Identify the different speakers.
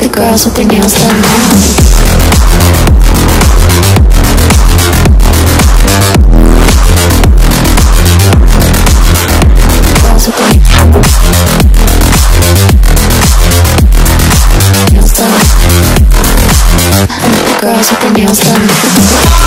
Speaker 1: the girls with their nails done now. Girls with their nails done. Girls with their nails done.